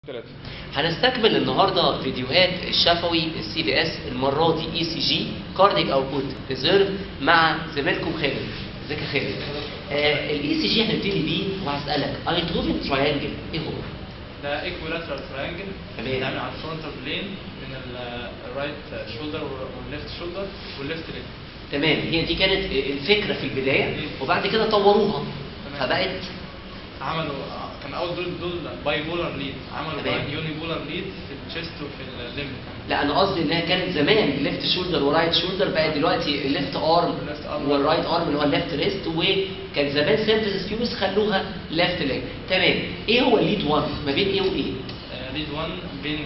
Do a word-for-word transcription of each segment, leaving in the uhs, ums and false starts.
ثلاثة. هنستكمل النهارده فيديوهات الشفوي السي في اس، المره دي اي سي جي كارديك اوتبوت ريزيرف مع زميلكم خالد. ازيك يا خالد؟ الاي سي جي هنبتدي بيه وهسالك اينتروفن تراينجل ايه هو؟ ده ايكويلاترال تراينجل تمام. بيتعمل على الفرونتال بلين من الرايت شولدر والليفت شولدر والليفت ليج. تمام، هي دي كانت الفكره في البدايه وبعد كده طوروها تمام. فبقت عملوا كان اول دول دول باي بولار ليد، عملوا تمام. كمان يوني بولار ليد في الشيست وفي الليمب. لا انا قصدي انها كانت زمان ليفت شولدر ورايت شولدر، بقت دلوقتي الليفت ارم والليفت arm. والرايت ارم اللي هو الليفت ريست، وكان زمان سيمفيسيس فيوس خلوها ليفت ليج. تمام، ايه هو الليد واحد ما بين ايه وايه؟ ليد واحد بين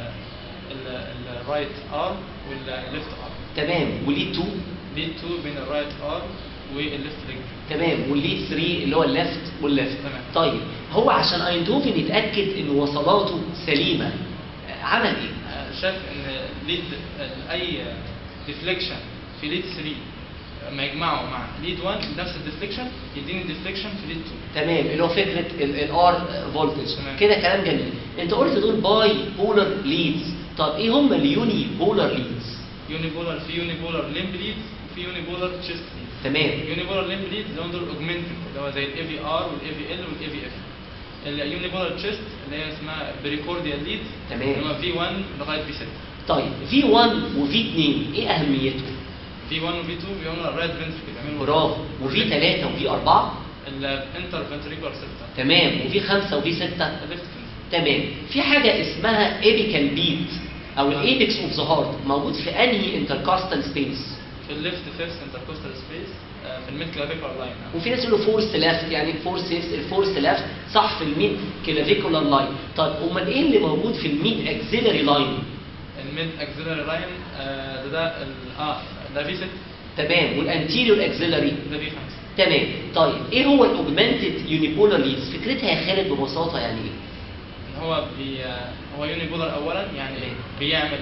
الرايت ارم والليفت ارم. تمام، وليد اتنين؟ ليد اتنين بين الرايت ارم والليفت ليج. تمام، والليد تلاتة اللي هو الليفت والليفت. تمام. طيب هو عشان اينتوفن يتاكد ان وصلاته سليمه آه، عمل ايه؟ شاف ان ليد اي ديفليكشن في ليد ثلاثة لما يجمعه مع ليد واحد نفس الديفليكشن يديني ديفليكشن في ليد اتنين. تمام، اللي هو فكره الار فولتج. تمام. كده كلام جميل. انت قلت دول باي بولر ليدز، طب ايه هم اليوني بولر ليدز؟ يوني بولر في يوني بولر ليمب ليد وفي يوني بولر تشيست ليد. تمام. يوني بولر ليمب ليد اللي هم دول اوجمنتد اللي هو زي الاي في ار والاي في ال والاي في اف. اليوني بولر تشيست اللي هي اسمها بريكورديال ليد تمام. اللي هم في واحد لغايه في ستة. طيب في واحد وفي اتنين ايه اهميتهم؟ في واحد وفي اتنين بيعملوا الرايت فنتريكل بيعملوا برافو، وفي ثلاثة وفي أربعة؟ الانتر فنتريكولار ستة. تمام، وفي خمسة وفي ستة؟ الليفت فنتريكل. تمام. في حاجة اسمها ايبيكال بيت أو الايبكس اوف ذا هارت، موجود في أنهي انتركاستال سبيس؟ في الليفت فيفث انتركوستال سبيس في الميد كلافيكولار لاين. وفي ناس يقولوا فورث ليفت، يعني فورث فيفث الفورث ليفت صح في الميد كلافيكولار لاين. طيب أمال إيه اللي موجود في الميد اكسيلري لاين؟ الميد اكسيلري لاين ده ده ال- اه ده في ستة. تمام، والانتيريور اكسيلري؟ ده في خمسة. تمام. طيب ايه هو الاوجمانتد يونيبولار ليدز؟ فكرتها يا خالد ببساطة يعني ايه؟ ان هو بي هو يوني بولر اولا يعني تمام. بيعمل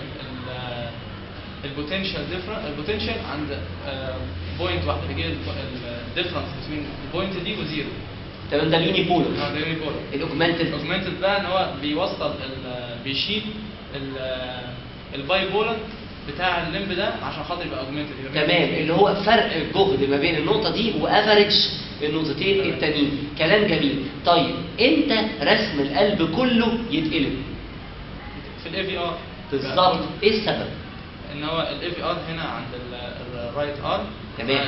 البوتنشال ديفرنس البوتنشال عند بوينت واحده بيجي الديفرنس بين البوينت دي وزيرو. تمام، ده اليونيبولار. اه ده يوني بولر. الاوجمانتد؟ الاوجمانتد بقى ان هو بيوصل ال- بيشيل ال- الباي بولر بتاع الليمب ده عشان خاطر يبقى اوجمانتد. تمام، اللي هو فرق الجهد ما بين النقطة دي وافريج النقطتين تمام. التانيين. كلام جميل. طيب امتى رسم القلب كله يتقلب؟ في الاي في ار بالظبط، ايه السبب؟ ان هو الاي في ار هنا عند الرايت ارم. تمام.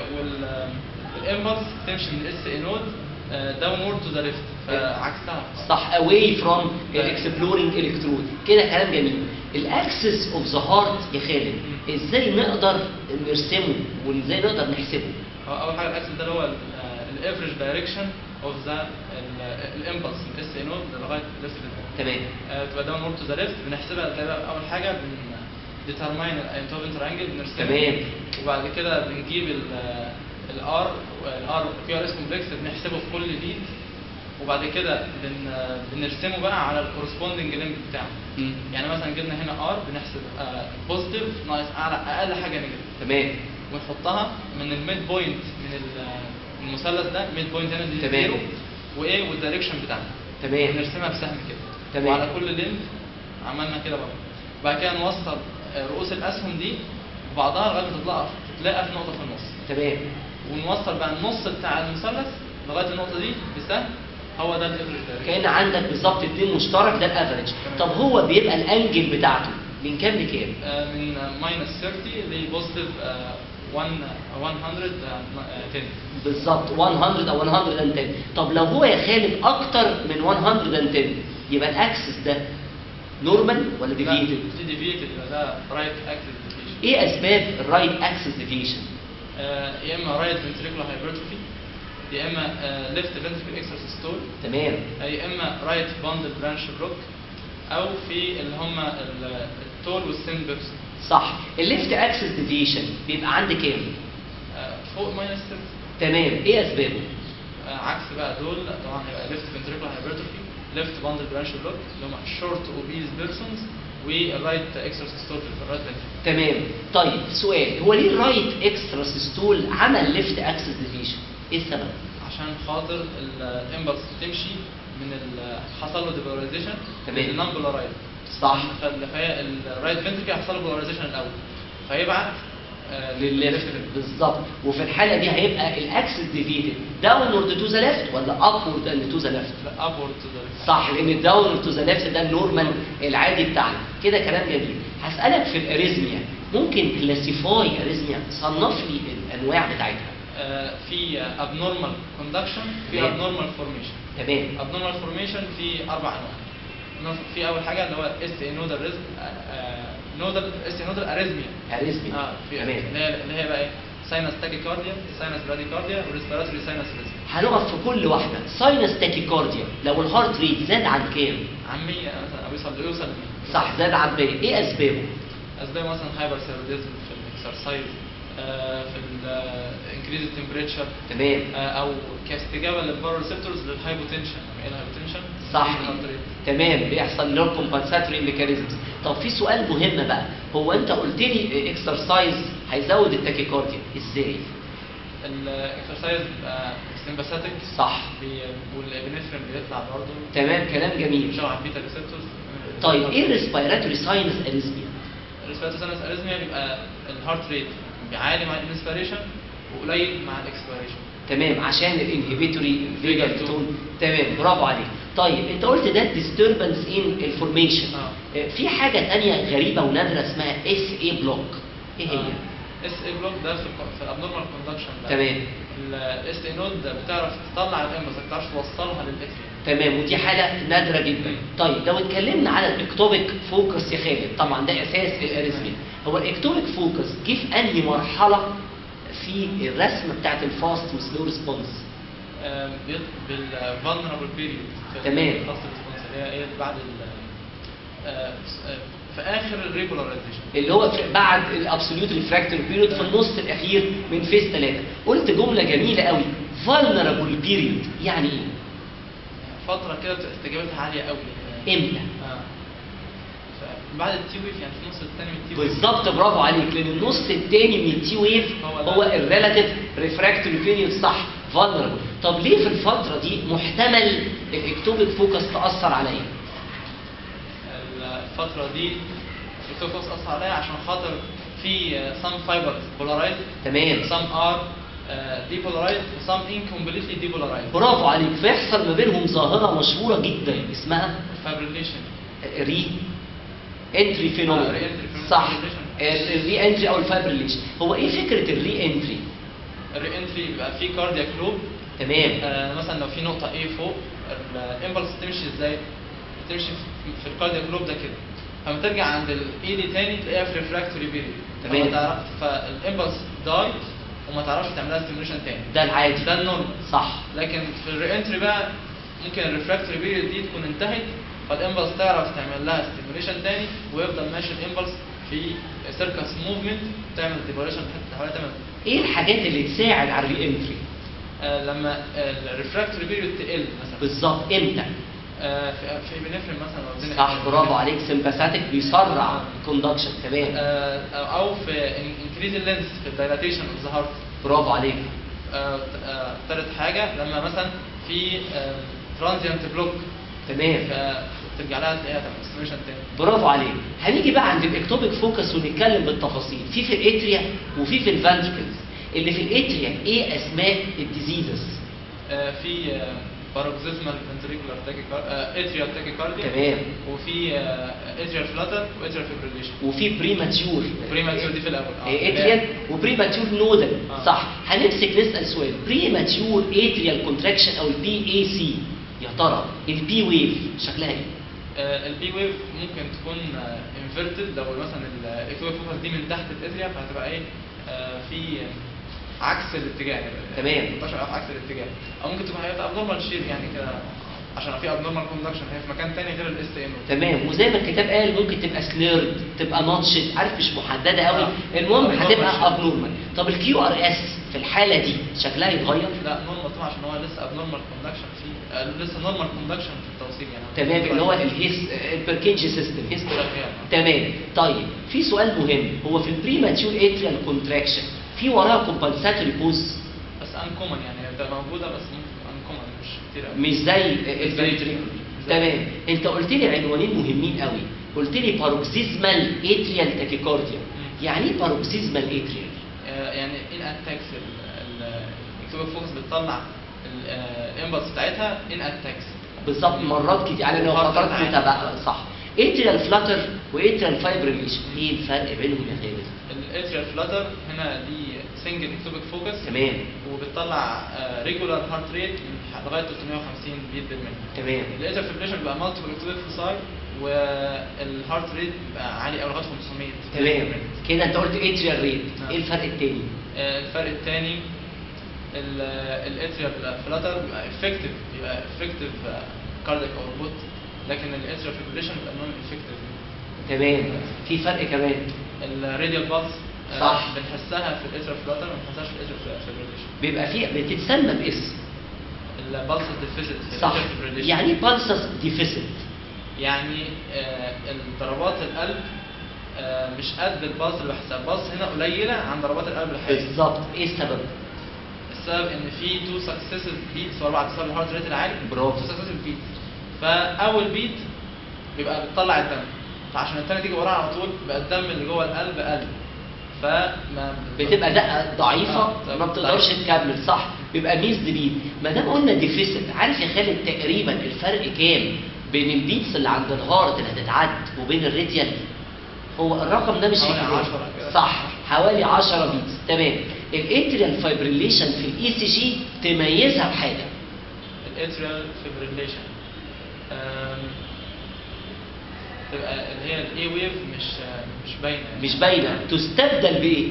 والامبلس تمشي من الاس اي نود داونورد تو ذا ليفت فعكسها. صح، away from الاكسبلورينج الكترود. كده كلام جميل. الاكسس اوف ذا هارت يا خالد ازاي نقدر نرسمه وازاي نقدر نحسبه؟ هو اول حاجه الاكسس ده اللي هو الافريج دايركشن اوف ذا الامبلس من الاس اي نود لغايه الليفت. تمام. تبقى داونورد تو ذا ليفت بنحسبها. تبقى اول حاجه بن ديترماين الاينتوفن ترانجل بنرسمه. تمام. وبعد كده بنجيب الار الار كيو ار اس كومبلكس بنحسبه في كل ليد. وبعد كده بن بنرسمه بقى على الكورسبوندنج ليمب بتاعه. مم. يعني مثلا جبنا هنا ار بنحسب بوزيتيف ناقص اعلى اقل حاجه نيجاتيف تمام. ونحطها من الميد بوينت من ال- المثلث ده. ميد بوينت هنا دي تمام. زيرو وايه والدايركشن بتاعها. تمام. ونرسمها بسهم كده. تمام. وعلى كل ليمب عملنا كده برضه. بعد كده نوصل رؤوس الاسهم دي ببعضها لغايه ما تطلع تتلاقى في نقطه في النص. تمام. ونوصل بقى النص بتاع المثلث لغايه النقطه دي بسهم. هو ده الافريج دايركشن. كأن عندك بالظبط اتنين مشترك، ده الافريج. طب هو بيبقى الانجل بتاعته من كام لكام؟ آه، من ماينس ثلاثين لبوزيتيف مية وعشرة. بالظبط مية او مية وعشرة. طب لو هو يا خالد اكتر من مية وعشرة يبقى الاكسس ده نورمال ولا ديفيتد؟ دي ديفيتد يبقى ده رايت اكسس ديفيشن. ايه اسباب الرايت اكسس ديفيشن؟ يا اما رايت فنتريكولار هايبرتروفي، يا اما ليفت فنتريكل اكستراسيستول، تمام. يا اما رايت باندل برانش بلوك، او في اللي هم التول والسن بيرسون. صح. الليفت اكسس ديفيشن بيبقى عند كام؟ فوق ماينس ثلاثين. تمام. ايه اسبابه؟ آه، عكس بقى دول طبعا هيبقى ليفت فنتريكولار هايبرتروفي، ليفت باندل برانش بلوك اللي هم شورت اوبيز بيرسونز، والرايت اكستراسيستول في الرايت فنتريكل. تمام. طيب سؤال، هو ليه الرايت اكسترا سيستول عمل ليفت اكسس ديفيشن؟ ايه السبب؟ عشان خاطر الامبلس تمشي من ال حصل له ديبولاريزيشن تمام. للنون بولارايز. صح. فال- فهي الرايت فنتريكل هيحصل له بولارايزيشن الاول، فيبعت آه، للليفت بالظبط. وفي الحاله دي هيبقى الاكسس ديفيتد داونورد تو ذا ليفت ولا ابورد تو ذا ليفت؟ لا ابورد تو ذا صح، لان الداونورد تو ذا ليفت ده النورمال العادي بتاعنا. كده كلام جميل. هسالك في الاريزميا، ممكن كلاسيفاي اريزميا، صنف لي الانواع بتاعتها. آه، في ابنورمال كوندكشن، في تمام. ابنورمال فورميشن. تمام. ابنورمال فورميشن في اربع انواع. في اول حاجه اللي هو اس اي نودال ريزم نودال اس اي نودال اريزميا. اريزميا. اه في تمام. اللي هي اللي هي بقى ايه؟ ساينس تاكيكارديا، ساينس براديكارديا، وريسبيراتوري ساينس ريزم. هنقف في كل واحده. ساينس تاكيكارديا لو الهارت ريت زاد عن كام؟ عن مية مثلا او يوصل يوصل مية. صح، زاد عن مية. ايه اسبابه؟ اسباب مثلا هايبر ثيروديزم في الاكسرسايز، آه، في الانكريز تمبريتشر، تمام. او كاستجابه للباراسيبتورز للهايبوتنشن. ايه الهايبوتنشن؟ صح. تمام، بيحصل له كومبنساتوري ميكانيزمز. طب في سؤال مهم بقى، هو انت قلت لي اكسرسايز هيزود التاكيكارديا، ازاي؟ الاكسرسايز بيبقى سمباثيك. صح. والابنفرين بيطلع برضه. تمام، كلام جميل. بيشتغل على البيتا ريسبتورز. طيب ايه الريسبيراتوري ساينس اريزميا؟ الريسبيراتوري ساينس اريزميا بيبقى الهارت ريت عالي مع الانسبيريشن وقليل مع الاكسبيريشن. تمام، عشان الانهبيتوري فيجر فيجر تون. تمام، برافو عليك. طيب انت قلت ده ديستربنس ان الفورميشن. اه. في حاجه تانية غريبه ونادره اسمها اس اي بلوك، ايه هي؟ اس اي بلوك ده في ال في الابنورمال كوندكشن. تمام. الاس اي نود بتعرف تطلع الامبلس، ما بتعرفش توصلها للاتريوم. تمام، ودي حاله نادره جدا. طيب لو اتكلمنا على الاكتوبيك فوكس يا خالد، طبعا ده اساس الاريزميا. هو الاكتوبيك فوكس جه في انهي مرحله في الرسمه بتاعت الفاست وسلو ريسبونس؟ بالفولنربل بيريود. تمام. الفاست ريسبونس اللي هي ايه بعد ال آه، في اخر الريبولاريزيشن، اللي هو في- بعد الابسوليوت ريفراكتوري بيريود، في النص الاخير من فيز ثلاثة. قلت جمله جميله قوي، فولنربل بيريود، يعني ايه؟ فتره كده بتبقى استجابتها عاليه قوي. امتى؟ اه بعد التي ويف، يعني في النص الثاني من التي ويف. بالظبط، برافو عليك، لان النص الثاني من التي ويف هو ده. هو الريلاتيف ريفراكتوري بيريود. صح، فولنربل. طب ليه في الفتره دي محتمل الاكتوبيك فوكس تاثر عليا؟ الفتره دي الفوكس اثر عليها عشان خاطر في سام فايبرز بولارايز، تمام. سام ار ديبولارايز، وسام انكمبليتلي ديبولارايز. برافو عليك، فيحصل ما بينهم ظاهره مشهوره جدا اسمها فابريليشن. ري انتري فينومينا. آه، re-entry phenomenon. صح، الري انتري او الفابريليشن. هو ايه فكره الري انتري؟ الري انتري بيبقى فيه كاردياك لوب. تمام. آه، مثلا لو في نقطه A فوق، الامبلس تمشي ازاي؟ تمشي في في الكاردياك لوب ده كده، فلما ترجع عند الاي دي تاني تلاقيها في ريفراكتوري بيريود. تمام. تعرف فالامبلس داي وما تعرفش تعملها ستيميوليشن تاني. ده العادي. ده النورمال. صح. لكن في الري انتري بقى ممكن الريفراكتوري بيريود دي تكون انتهت، فالامبلس تعرف تعمل لها ستيميوليشن تاني، ويفضل ماشي الامبلس في سيركس موفمنت، تعمل ديبوليشن حتى حوالي تعمل. ايه الحاجات اللي تساعد على الري انتري؟ آه لما الريفراكتوري بيريود تقل مثلا. بالظبط، امتى؟ آه في في ابنفرين مثلا لو ادينا صح، برافو عليك، سمباثيك بيسرع الكوندكشن. تمام. آه او في انكريز اللينس في الدايلاتيشن اوف ذا هارت. برافو عليك. آه آه ثالث حاجه لما مثلا في ترانزيانت بلوك، تمام. فترجع لها تلاقيها تعمل استيميشن تاني. برافو عليك. هنيجي بقى عند الاكتوبيك فوكس ونتكلم بالتفاصيل. في في الاتريا وفي في الفانتركلز. اللي في الاتريا ايه اسماء الديزيزز؟ آه في باروكسيزمال فنتريكولار اتريال تاكيكارديا. تمام. وفي اتريال فلاتر واتريال فيبريليشن. وفي بريماتيور. بريماتيور دي في الاول. اتريال وبريماتيور نودل. آه. صح. هنمسك نسال سؤال، بريماتيور اتريال كونتراكشن او البي اي سي، يا ترى البي ويف شكلها ايه؟ البي ويف ممكن تكون انفيرتد، لو مثلا الاكتوبيك فوكس دي من تحت الاتريا فهتبقى ايه آه، في عكس الاتجاه. تمام. منتشر في عكس الاتجاه، او ممكن تكون هيبقى ابنورمال شيب يعني كده، عشان في ابنورمال كوندكشن هي في مكان تاني غير الاس ام. تمام. وزي ما الكتاب قال ممكن تبقى سليرد، تبقى ناتشد، عارف مش محدده قوي. آه. المهم abnormal هتبقى shape. ابنورمال. طب الكيو ار اس في الحاله دي شكلها يتغير؟ لا نورمال طبعا، عشان هو لسه ابنورمال كوندكشن في آه، لسه نورمال كوندكشن في التوصيل يعني. تمام، اللي هو الهيس البركنجي سيستم هيستو. شغال. تمام. طيب في سؤال مهم، هو في البريماتيور اتريال كونتراكشن في وراها كومبنساتوري بوز؟ بس انكومن يعني هي بتبقى موجوده بس انكومن. مش كتير قوي. مش زي الفنتريكولار. تمام. انت قلت لي عنوانين مهمين قوي، قلت لي باروكسيزمال اتريال تاكيكارديا. يعني ايه باروكسيزمال اتريال؟ آه، يعني ان اتاكس الاكتوبيك فوكس بتطلع الامبلس بتاعتها ان اتاكس بالظبط مرات كتير، يعني لو فترات متابعه. صح. اتريال فلاتر واتريال فايبريليشن، ايه الفرق بينهم يا خالد؟ الاتريال فلاتر هنا دي سنجل اكتوبيك فوكس، تمام، وبتطلع ريجولار هارت ريت لغايه ثلاثمائة وخمسين بيت بالمية. تمام. الاتريال فيبريشن بيبقى مالتيبل اكتوبيك فوساي، والهارت ريت بيبقى عالي قوي لغايه خمسمائة. تمام كده انت قلت اتريال ريت. ايه الفرق التاني؟ الفرق الثاني الاتريال فلاتر بيبقى افكتيف بيبقى افكتيف كاردياك اوتبوت، لكن الاتريال فيبريشن بيبقى نون افكتيف. تمام. في فرق كمان، الراديال بالس صح، بنحسها في الاتريال فلاتر ما بنحسهاش في الاتريال فيبريشن. بيبقى في بتتسمى باسم البالسس ديفيسيت في صح. الاتريال فيبريشن. يعني ايه بالسس ديفيسيت؟ يعني آه ضربات القلب آه مش قد البلس اللي بحسها، البلس هنا قليله عن ضربات القلب الحقيقيه. بالظبط. ايه السبب؟ السبب ان في تو سكسيسيف بيتس ورا بعض بسبب الهارت ريت العالي. برافو. تو سكسيسيف بيتس، فاول بيت بيبقى بتطلع الدم، فعشان الثانيه تيجي وراها على طول بيبقى الدم اللي جوه القلب قل، فما بتبقى دقه ضعيفه آه، ما بتقدرش تكمل. صح. بيبقى ميزد بيت. ما دام قلنا ديفيسيت، عارف يا خالد تقريبا الفرق كام بين البيتس اللي عند الهارت اللي هتتعد وبين الريتيال؟ هو الرقم ده مش حوالي في كتاب. عشرة كده. صح، حوالي عشرة بيتس. تمام. الاتريال فايبريليشن في الاي سي جي تميزها بحاجه. الاتريال فيبريليشن تبقى اللي هي الاي ويف مش مش باينه مش باينه، تستبدل بايه؟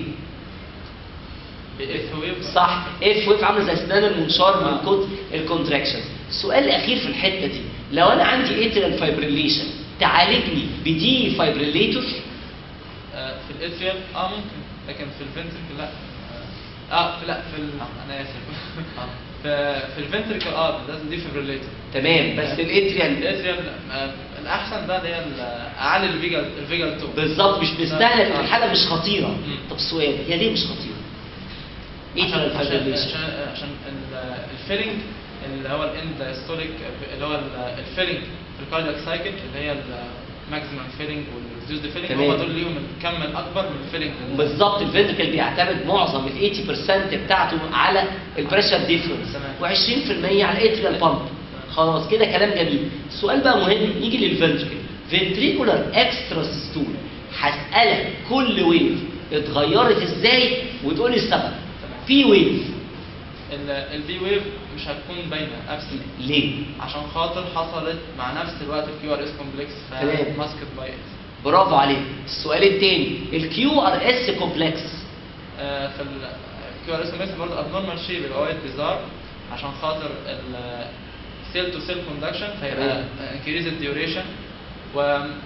باف ويف. صح. اف ويف عامله زي اسنان المنشار من آه. كتر الكونتراكشنز. السؤال الاخير في الحته دي، لو انا عندي اتريال فايبريليشن تعالجني بدي فايبريليتور؟ آه، في الاتريال اه ممكن، لكن في الفنتركل لا. اه في لا في ال... انا اسف في في الفنتركل اه لازم دي فيبريليتور. تمام. بس الاتريال الاتريال آه، الاحسن بقى اللي هي ال- اعلي الفيجال الفيجال تو. بالظبط مش مستهلك في آه. الحاله، مش خطيره. مم. طب سؤال، هي ليه مش خطيره؟ اتريال عشان عشان فايبريليشن عشان, عشان ال- الفيلنج اللي هو الاند ستوليك اللي هو ال- الفيلنج في الكاردياك سايكل اللي هي الماكسيمم فيلنج والريديوسد فيلنج، تمام. هم دول ليهم الكم الاكبر من الفيلنج. بالظبط. الفنتركل بيعتمد معظم ال ثمانين بالمية بتاعته على البريشر ديفرنس تمام. و20% على الاتريال بامب. خلاص كده كلام جميل. السؤال بقى مهم، نيجي للفنتركل. فنتريكولار اكسترا سيستول، هسألك كل ويف اتغيرت ازاي وتقول لي السبب. في ويف البي ويف مش هتكون باينه ابسنت. ليه؟ عشان خاطر حصلت مع نفس الوقت الكيو ار اس كومبلكس تمام. ماسكت باي برافو عليك. السؤال الثاني، الكيو ار اس كومبلكس. في الكيو ار اس كومبلكس برضه ابنورمال شيب اللي هو بيزار، عشان خاطر السيل تو سيل كوندكشن فيبقى انكريز الديوريشن، و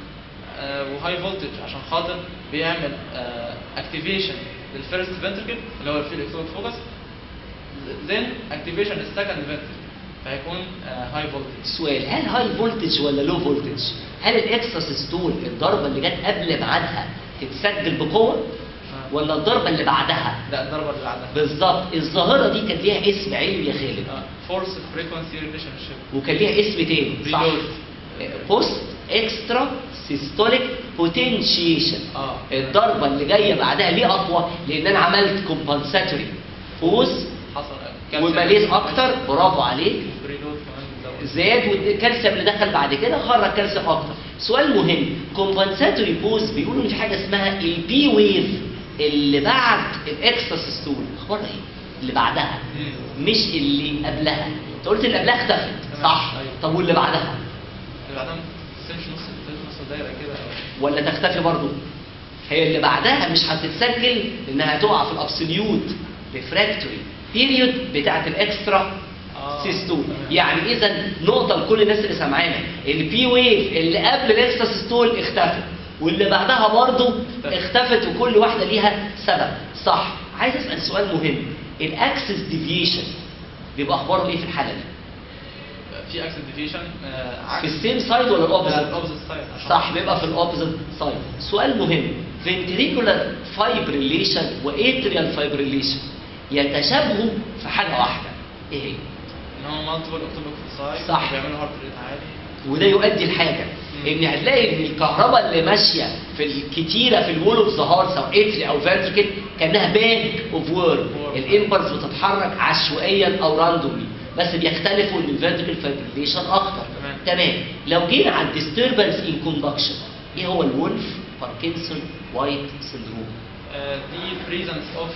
وهاي فولتج عشان خاطر بيعمل اكتيفيشن للفيرست فنتركل اللي هو الفيل اكسود فوكس، then activation السكند فنتركل فهيكون هاي فولتج. سؤال، هل هاي فولتج ولا لو فولتج؟ هل الاكسترا سيستول الضربه اللي جت قبل ميعادها تتسجل بقوه ولا الضربه اللي بعدها؟ لا الضربه اللي بعدها. بالظبط. الظاهره دي كان ليها اسم علمي يا خالد، فورس فريكونسي ريليشن شيب، وكان ليها اسم تاني صح؟ بوست اكسترا سيستوليك بوتنشيشن. اه الضربه اللي جايه بعدها ليه اقوى؟ لان انا عملت كومبنساتوري فوز حصل وماليز اكتر. برافو عليك. بريلود كمان زود. زاد والكالسيوم اللي دخل بعد كده خرج كالسيوم اكتر. سؤال مهم، كومبنساتوري بوز بيقولوا ان في حاجه اسمها البي ويف اللي بعد الاكسترا سيستول، اخبارها ايه؟ اللي بعدها مش اللي قبلها. انت قلت اللي قبلها اختفت صح؟ أيوة. طب واللي بعدها؟ اللي بعدها ما تسيبش نص نص دايره كده ولا تختفي برضه؟ هي اللي بعدها مش هتتسجل انها هتقع في الابسوليوت ريفراكتوري بيريود بتاعت الاكسترا آه. سيستول. يعني اذا نقطه لكل الناس اللي سامعانا، البي ويف اللي قبل الاكسترا سيستول اختفت واللي بعدها برضه اختفت، وكل واحده ليها سبب صح. عايز اسال سؤال مهم، الاكسس ديفيشن بيبقى اخباره ايه في الحاله دي؟ في اكسس ديفيشن في السيم سايد ولا الاوبوزيت؟ الاوبوزيت سايد صح، بيبقى في الاوبوزيت سايد. سؤال مهم، فنتريكولار فايبريليشن واتريال فايبريليشن يتشابهوا في حاجه واحده، ايه هي؟ ان هو مالتيبل اوكتوبك فوساي صح. بيعملوا هارت ريت عالي. وده يؤدي لحاجه ان هتلاقي ان الكهرباء اللي ماشيه في الكتيره في الوول اوف ذا هارت سواء اتري او فنتركل كانها باج اوف وورم. الامبلس بتتحرك عشوائيا او راندوملي، بس بيختلفوا ان الفنتركل فايبريليشن اكتر. تمام. تمام. لو جينا على الديستربنس ان كوندكشن، ايه هو الولف باركنسون وايت سندروم؟ آه، دي بريزنس اوف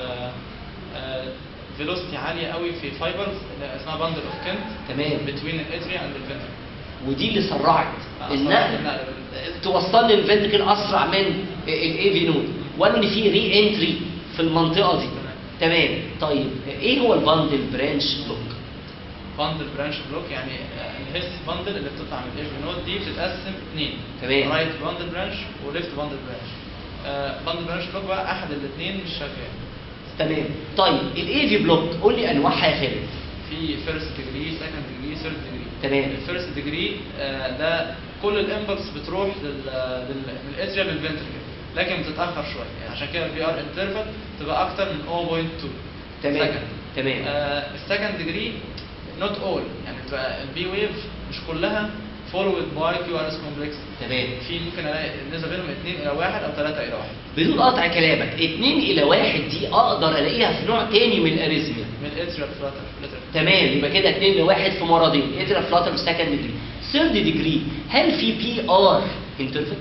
فيلوسيتي عاليه قوي في فايبرز اللي اسمها باندل اوف كنت تمام. بتوين الاتريا اند الفنتركل. ودي اللي سرعت آه، النقل سرعت النقل. توصلني الفنتركل اسرع من الاي في نود، وقالوا ان في ري انتري في المنطقه دي. تمام. طيب ايه هو الباندل برانش بلوك؟ باندل برانش بلوك يعني آه، الهيس باندل اللي بتطلع من الاي في نود دي بتتقسم اثنين. تمام. رايت باندل برانش وليفت باندل برانش. باندل برانش بلوك بقى احد الاثنين مش شغال. تمام. طيب الاي في بلوك قول لي انواعها يا خالد. في فيرست ديجري، سكند ديجري، ثيرد ديجري. تمام. الفيرست ديجري ده كل الامبلس بتروح لل لل- من الاتريا للفنتركل، لكن بتتاخر شويه، يعني عشان كده البي ار انترفال تبقى اكتر من صفر فاصلة اتنين. تمام. second. تمام. آه السكند ديجري نوت اول، يعني بتبقى البي ويف مش كلها فولود باي كيو ار اس كومبلكس. تمام. في ممكن الاقي النسبه بينهم اثنين الى واحد او ثلاثة الى واحد. بدون قطع كلامك، اتنين الى واحد دي اقدر الاقيها في نوع تاني من الاريزميا. من الاتريا فلاتر. تمام. يبقى كده اتنين لواحد في مرضين، اترا فلاتر في سكند ديجري. ثيرد ديجري هل في بي ار انترفال؟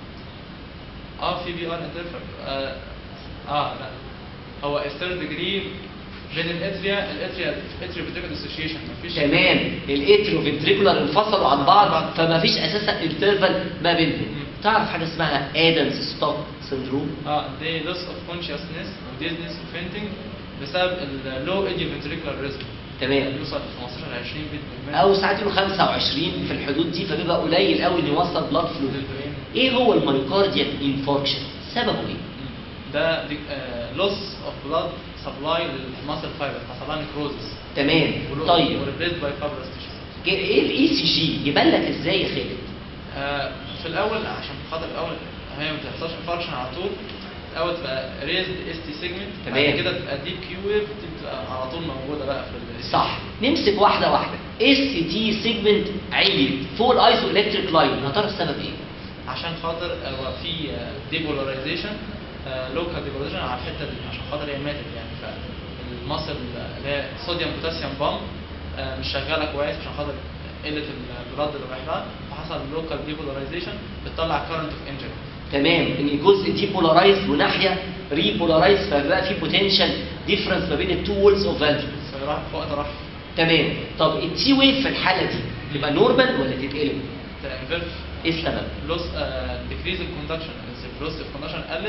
اه في بي ار انترفال. اه, آه لا، هو الثيرد ديجري بين الاتريا الاتريا اتريا فيتريكال ديسوشيشن مفيش. تمام. الاتريو فنتريكولار انفصلوا عن بعض فما فيش اساسا انترفال ما بينهم. مم. تعرف حاجه اسمها ادمز ستوب سندروم؟ اه دي لوس اوف كونشسنس وديزنس وفينتنج بسبب اللو ايديو فنتريكولار ريزم. تمام. يوصل خمستاشر ل عشرين بيت بالمية. او ساعات يقولوا خمسة وعشرين في الحدود دي، فبيبقى قليل قوي ان يوصل بلاد فلو. للبرين. ايه هو المايوكارديال انفاركشن؟ سببه ايه؟ مم. ده لوس اوف بلاد سبلاي للماسل فايبر، حصل لها نكروزس. تمام. طيب وريبليس باي فابرس تيشو. ج- ايه الاي سي جي يبان لك ازاي يا خالد؟ آه، في الاول عشان خاطر الاول هي ما بتحصلش انفاركشن على طول، الاول تبقى ريزد اس تي سيجمنت، تمام. بعد كده تبقى ديب كيو ويف، دي بتبقى على طول موجوده بقى في ال صح. نمسك واحده واحده. اس تي سيجمنت عليت فوق الايزو الكتريك لاين، يا ترى السبب ايه؟ عشان خاطر هو في ديبولاريزيشن، لوكال ديبولاريزيشن على الحته دي، عشان خاطر هي ماتت يعني، فالمصل اللي هي صوديوم بوتاسيوم بامب مش شغاله كويس عشان خاطر قله البلاد اللي رايح لها، فحصل لوكال ديبولاريزيشن بتطلع كارنت اوف انجري. تمام. ان جزء دي بولارايزد وناحيه ري بولارايزد، فبقى في بوتنشال ديفرنس ما بين التو وولز اوف فالفز. فراح في وقت راح تمام. طب التي ويف في الحاله دي تبقى نورمال ولا تتقلب؟ تنفيرج. ايه السبب؟ لوس ديكريز الكوندكشن، الفيلوسيتي اوف كوندكشن قلت،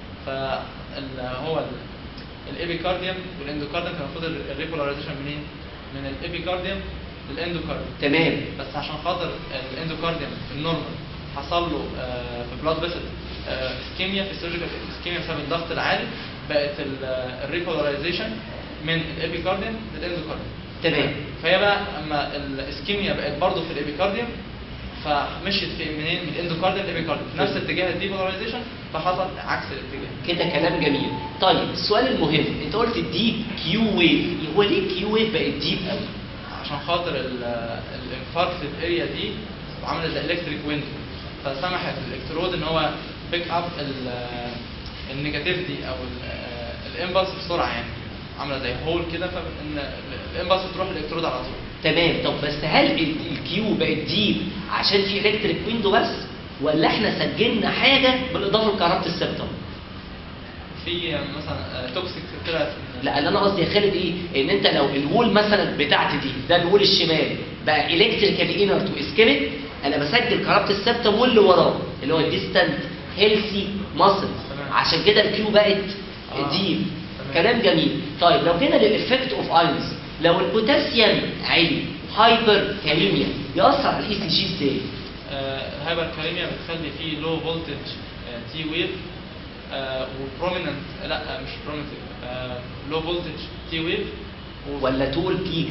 فهو الابيكارديوم والاندوكارديوم كان المفروض الريبولاريزيشن منين؟ من الابيكارديوم للاندوكارديوم. تمام. بس عشان خاطر الاندوكارديوم في النورمال حصل له آه، في بلاد فيسل اسكيميا، في السيرجيكال اسكيميا بسبب الضغط العالي، بقت الريبولاريزيشن من الابيكارديوم للاندوكارديوم. تمام. فهي بقى اما الاسكيميا بقت برضه في الابيكارديوم، فمشيت في منين؟ من الاندوكارديوم للابيكارديوم في نفس اتجاه الديبولاريزيشن، فحصل عكس الاتجاه. كده كلام جميل. طيب السؤال المهم، انت قلت الديب كيو ويف، هو ليه الكيو ويف بقت ديب قوي؟ عشان خاطر الانفاركتد اريا دي عملت زي الكتريك ويندو، فسمحت للالكترود ان هو بيك اب النيجاتيفيتي او الامبلس بسرعه، يعني عامله زي هول كده، فان الامبلس بتروح للالكترود على طول. تمام. طب بس هل ال- الكيو بقت ديب عشان في الكتريك ويندو بس، ولا احنا سجلنا حاجه بالاضافه لكهرباء السبتم؟ في مثلا توكسيك طلعت من- لا اللي انا قصدي يا خالد ايه، ان انت لو الوول مثلا بتاعتي دي، ده الوول الشمال بقى الكتريكال انرت واسكيميك، انا بسجل كهرباء السبتم واللي وراه اللي هو الديستانت هيلثي ماسل، تمام. عشان كده الكيو بقت آه. ديب. تمام. كلام جميل. طيب لو جينا للافكت اوف ايونز، لو البوتاسيوم عالي هايبر كاليميا ياثر على الاي سي جي ازاي؟ الهايبر كاليميا بتخلي فيه لو فولتج تي ويف، وبروميننت لا مش بروميننت لو فولتج تي ويف، ولا تول بيك؟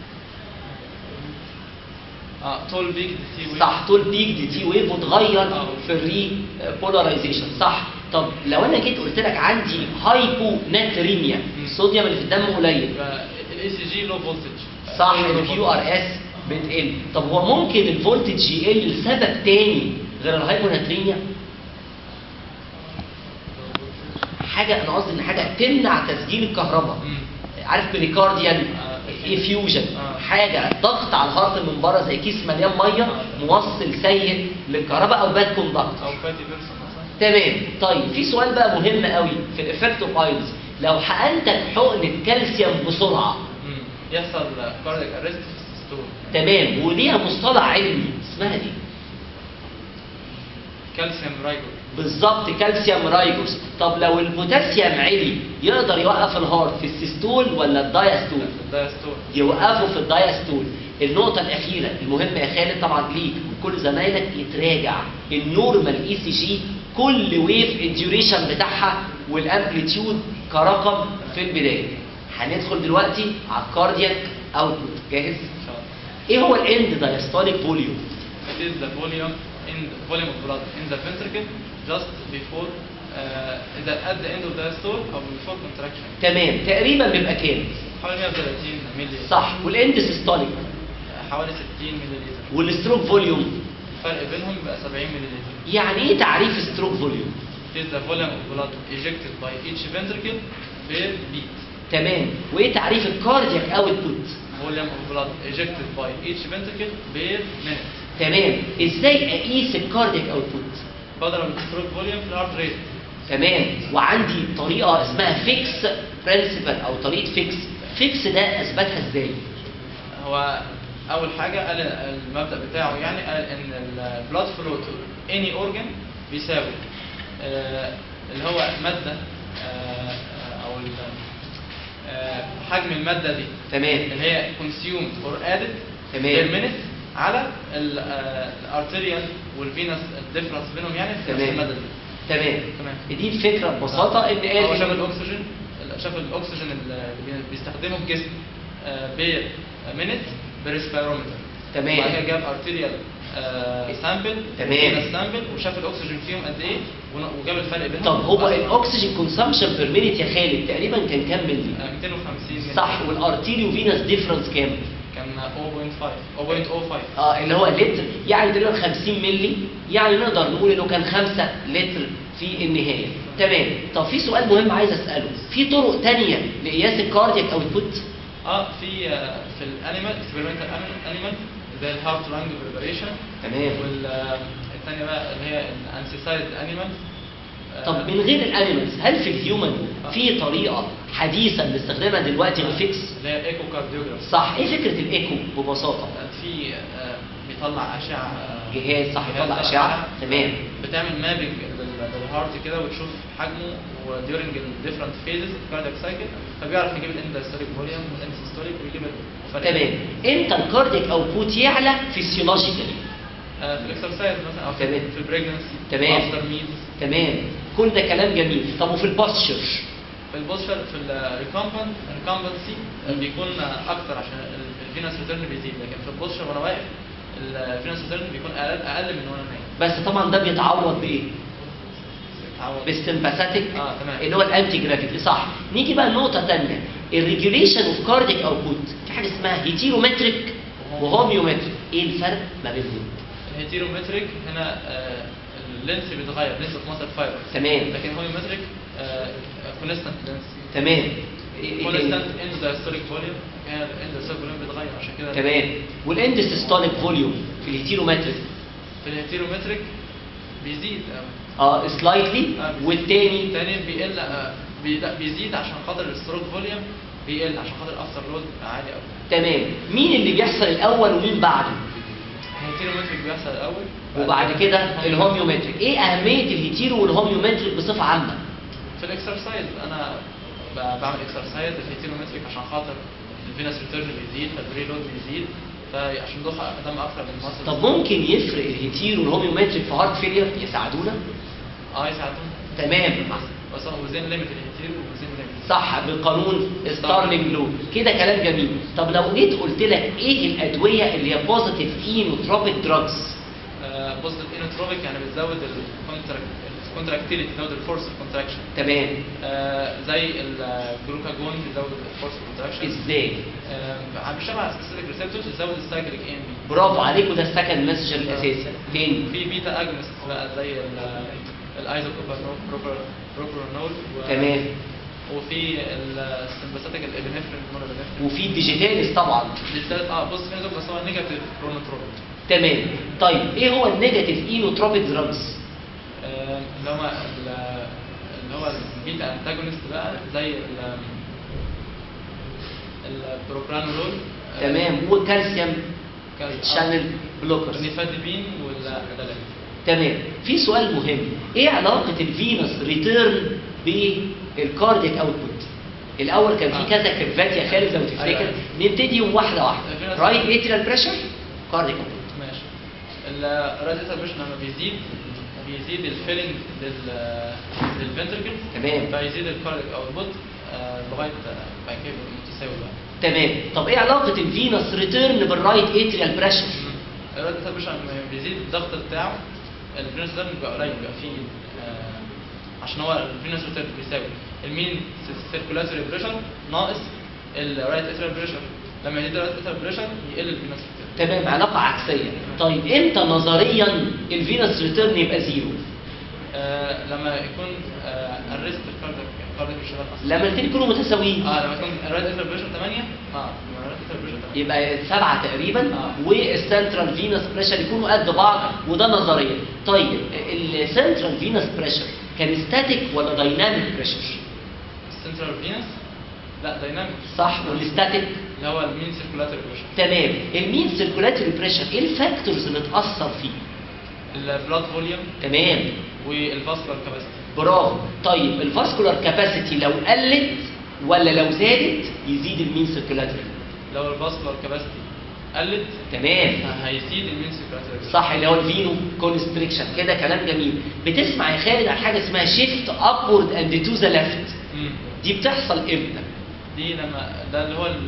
اه تول بيك تي ويف. صح، تول بيك دي تي ويف وتغير آه. في الري بولاريزيشن. صح. طب لو انا جيت قلت لك عندي هايبو ناتريميا، مم. الصوديوم اللي في الدم قليل. الاي سي جي لو فولتج. صح الكيو ار اس بتقل. طب هو ممكن الفولتج يقل لسبب تاني غير الهايبوناتريميا؟ حاجه انا قصدي ان حاجه تمنع تسجيل الكهرباء. مم. عارف بريكارديال آه. افيوجن، آه. حاجه ضغط على الهارت من بره زي كيس مليان ميه موصل سيء للكهرباء او باد كوندكتور. او فاتي بيرسون مثلا. تمام. طيب في سؤال بقى مهم قوي في الافكت اوف ايلز، لو حقنتك حقنه كالسيوم بسرعه مم. يحصل كاردياك ارست في السيستول. تمام، وليها مصطلح علمي اسمها دي كالسيوم رايجو. بالظبط كالسيوم رايجوس. طب لو البوتاسيوم عالي يقدر يوقف الهارت في السيستول ولا الدايستول؟ الدايستول. يوقفه في الدايستول. النقطة الأخيرة المهمة يا خالد طبعا ليك وكل زمايلك يتراجع النورمال اي سي جي كل ويف الديوريشن بتاعها والامبليتيود كرقم في البداية. هندخل دلوقتي على الكاردياك اوتبوت. جاهز؟ ان شاء الله. ايه هو الاند دايستوليك فوليوم؟ It is the volume in the volume of blood in the ventricle just before uh, the, at the end of the diastole or before contraction. تمام، تقريبا بيبقى كام؟ حوالي مية وتلاتين مللي. صح. والاند سيستوليك؟ حوالي ستين مللي لتر. والستروك فوليوم؟ الفرق بينهم بقى سبعين مللي لتر. يعني ايه تعريف ستروك فوليوم؟ It is the volume of blood ejected by each ventricle per beat. تمام. وايه تعريف الكاردياك اوتبوت؟ Volume of blood ejected by each ventricle per minute. تمام. ازاي اقيس الكاردياك اوتبوت؟ بضرب الستروك فوليوم في الهارت ريت. تمام. وعندي طريقه اسمها فيكس برنسبل او طريقه فيكس. فيكس ده اثبتها ازاي؟ هو اول حاجه قال المبدا بتاعه، يعني قال ان البلاد فلو تو اني اورجان بيساوي آه اللي هو ماده آه او آه حجم الماده دي تمام. اللي هي consumed or added تمام. per minute على الارتيريال والفينس الديفرنس بينهم، يعني في نفس تمام. الماده دي. تمام. تمام. دي الفكره ببساطه ان قال هو شاف إن- الاكسجين شاف الاكسجين اللي بيستخدمه الجسم بير مينيت بريسبيرومتر. تمام. وبعد كده جاب ارتيريال سامبل تمام. سامبل وشاف الاكسجين فيهم قد ايه ون- وجاب الفرق بينهم. طب هو وقال- الاكسجين كونسامشن بير مينيت يا خالد تقريبا كان كام ملي؟ آه، ميتين وخمسين مللي. صح. والارتيريو فينس ديفرنس كام؟ كان صفر فاصلة خمسة صفر فاصلة خمسة. اه اللي هو لتر، يعني تقريبا خمسين ملي، يعني نقدر نقول انه كان خمسة لتر في النهايه. تمام. طب في سؤال مهم عايز اساله، في طرق تانية لقياس الكاردياك اوتبوت؟ اه في آه، في الانيمال اكسبيرمنتال انيمال زي الهارت لانج بريبريشن. تمام. والثانيه بقى اللي هي الانسيسايد انيمال. طب من غير الانيمالز هل في الهيومن في طريقه حديثه بنستخدمها دلوقتي غير فيكس؟ اللي هي ايكو كارديوجراف. صح. ايه فكره الايكو ببساطه؟ في آه، بيطلع اشعه آه، جهاز صح جهاز بيطلع اشعه. تمام. بتعمل مابنج للهارت كده وتشوف حجمه وديورنج الديفرنت فيزز كاردياك سايكل، فبيعرف يجيب الاندستوريك فوليوم والاندستوريك ويجيب الفرق. تمام. امتى الكاردياك اوتبوت يعلى فيسيولوجيكالي؟ آه، في الاكسرسايز مثلا او في تمام. في البريجنسي. تمام. افتر ميلز. تمام. كل ده كلام جميل. طب وفي البوستشر؟ في البوستشر في الريكامبن الريكامبنسي بيكون اكتر عشان الفينس ريتيرن بيزيد، لكن في البوستشر وانا واقف الفينس ريتيرن بيكون اقل اقل من وانا نايم. بس طبعا ده بيتعوض بايه؟ بيتعوض. بالسمباثيك اه تمام. اللي هو الانتي جرافيتي. صح. نيجي بقى لنقطه ثانيه، الريجوليشن اوف كاردياك اوتبوت في حاجه اسمها هيتيرومتريك وهوميومتريك. ايه الفرق ما بينهم؟ الهيتيرومتريك هنا آه، اللينس بيتغير، لينس اوف ماسل فايبر. تمام. لكن الهوميومتريك كونستانت لينس. تمام. إيه- إيه- كونستانت اند دايستوليك فوليوم، هنا الاند دايستوليك فوليوم بيتغير عشان كده. تمام. والاند سيستوليك فوليوم في الهيتيرومتريك؟ في الهيتيرومتريك بيزيد اه سلايتلي. آه، والتاني الثاني بيقل آه، بي- لا، بيزيد عشان خاطر الستروك فوليوم بيقل عشان خاطر الافتر لود عالي قوي. تمام. مين اللي بيحصل الاول ومين بعده؟ الهيتيرومتريك بيحصل الاول وبعد كده الهوميومتريك. ايه اهميه الهيتيرو والهوميومتريك بصفه عامه؟ في الاكسرسايز انا ب- بعمل اكسرسايز الهيتيرومتريك عشان خاطر الفينس ريتيرن بيزيد فالبري لود بيزيد، فعشان ضخ دم اكتر من المصل. طب ممكن يفرق الهيتيرو والهوميومتريك في هارت فيلير يساعدونا؟ اه يساعدون. تمام. بس هو وزين ليميت الهيتيرو ووزين ليميت. صح بقانون ستارلينج لو. كده كلام جميل. طب لو جيت قلت لك ايه الادويه اللي هي بوزيتيف اينوتروبيك دراجز؟ بوزيتيف انوتروبيك يعني بتزود الكونتراكتيليتي يزود الفورس كونتراكشن. تمام. آه زي الجلوكاجون بيزود الفورس كونتراكشن. ازاي؟ آه بيشتغل على سبيسيفيك ريسبتورز يزود السايكليك ام بي. برافو عليك، وده السكند مسج الاساسي. تاني في بيتا اجونست بقى زي الايزوبروبرانول. تمام. وفي السمباثيك الابنفرين والنورابنفرين. وفي الديجيتاليس طبعا. ديجيتاليس اه بص في نظام بس هو نيجاتيف كرونوتروبيك. تمام. طيب ايه هو النيجاتيف اينوتروبيك دراجز؟ آه اللي هو اللي هو البيتا انتاجونست بقى زي البروبرانولول. تمام. وكالسيوم شانل بلوكرز. النيفاديبين والادالين. تمام. في سؤال مهم، ايه علاقه الفينوس ريتيرن بالكارديك اوتبوت؟ الاول كان في آه. كذا كيرفات يا خالد لو تفتكر. أيوة. نبتديهم واحده واحده. رايت اتريال بريشر، كارديك اوتبوت. ماشي. الراديتال بريشر لما بيزيد بيزيد الفيلنج لل للفنتركل. تمام. فيزيد الكارديك اوتبوت لغايه بعد كده متساوي بقى. تمام. طب ايه علاقه الفينوس ريتيرن بالرايت اتريال بريشر؟ الراديتال بريشر لما بيزيد الضغط بتاعه الفينوس ريتيرن بيبقى قليل، بيبقى فيه آه عشان هو الفينوس ريتيرن بيساوي المين سيركولاتوري بريشر ناقص الرايت اتريال بريشر. لما يزيد الرايت اتريال بريشر يقل الفينوس ريتيرن. تمام، علاقه عكسيه. طيب امتى نظريا الفينوس ريتيرن يبقى زيرو؟ آه لما يكون الريست الكارديك الكارديك مش شغال اصلا. لما الاثنين يكونوا متساويين. اه لما يكون الرايت اتريال بريشر ثمانية. اه لما الرايت اتريال بريشر ثمانية يبقى سبعة تقريبا. آه. والسنترال فينوس بريشر يكونوا قد بعض، وده نظريا. طيب السنترال فينوس بريشر كان ستاتيك ولا دايناميك بريشر؟ السنترال فينوس لا دايناميك. صح. والستاتيك اللي هو المين سيركولاتوري بريشر. تمام. المين سيركولاتوري بريشر ايه الفاكتورز اللي تاثر فيه؟ البلاد فوليوم تمام. والفاسكولار كاباسيتي. برافو. طيب الفاسكولار كاباسيتي لو قلت ولا لو زادت يزيد المين سيركولاتوري؟ لو الفاسكولار كاباسيتي قلت تمام. هيزيد المين سيركولاتوري. صح، اللي هو الفينو كونستريكشن. كده كلام جميل. بتسمع يا خالد عن حاجه اسمها شيفت ابورد اند تو ذا ليفت. دي بتحصل امتى؟ دي لما ده اللي هو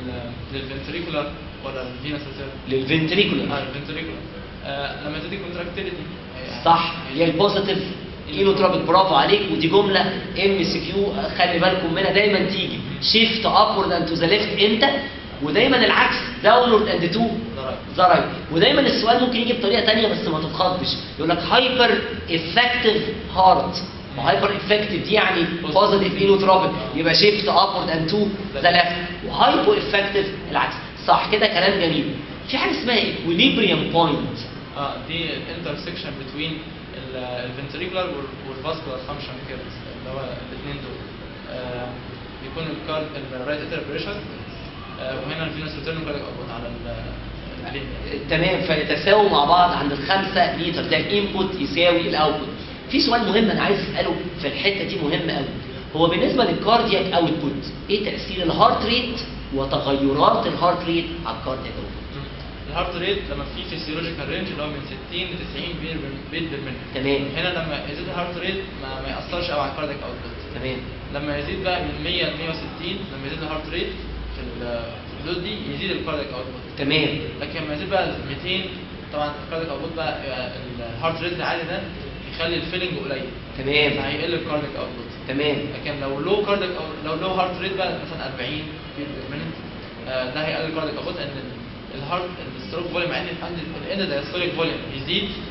للفنتريكولار ولا الفينوس ريتيرن؟ للفنتريكولار. اه الفنتريكولار. آه لما تزيد الكونتراكتيليتي. صح، هي البوزيتيف اينوتروبيك. برافو عليك. ودي جمله ام سي كيو خلي بالكم منها دايما تيجي. شيفت ابورد اند تو ذا ليفت امتى؟ ودايما العكس داونورد اند تو ذا رايت. ودايما السؤال ممكن يجي بطريقه ثانيه بس ما تتخضش، يقول لك هايبر افكتيف هارت. وهايبر افكتيف دي يعني بوزيتيف اينوتروبيك، يبقى شيفت ابورد اند تو ذا ليفت. وهايبو افكتيف العكس. صح كده كلام جميل. في حاجه اسمها ايكويليبريم بوينت. اه دي الانترسكشن بين الفنتريكولار والفاسكولار فانكشن كيرفز اللي هو الاثنين دول. آه بيكون الكارد الرايت اتريال بريشر آه وهنا الفينوس ريتيرن كارد ابوت على اللين. تمام. فيتساووا مع بعض عند الخمسة لتر. ده الانبوت يساوي الاوتبوت. في سؤال مهم انا عايز اساله في الحته دي، مهم قوي. هو بالنسبه للكاردياك اوتبوت ايه تاثير الهارت ريت وتغيرات الهارت ريت على الكاردياك اوتبوت؟ الهارت ريت لما في فيسيولوجيكال رينج اللي هو من ستين ل تسعين بيت بير مينت. تمام. هنا لما يزيد الهارت ريت ما, ما ياثرش قوي على الكاردياك اوتبوت. تمام. لما يزيد بقى من مية ل مية وستين لما يزيد الهارت ريت في الحدود دي يزيد الكاردياك اوتبوت. تمام. لكن لما يزيد بقى ميتين طبعا الكاردياك اوتبوت بقى الهارت ريت العالي ده يخلي الفيلنج قليل. تمام. فهيقل الكاردياك اوتبوت. تمام. لكن لو لو كاردياك لو لو هارت ريت بقى مثلا أربعين بيت بير مينت ده هيقلل الكاردياك اوتبوت، ان الهارت الستروك فوليوم عندي عند الان دايستوليك فوليوم يزيد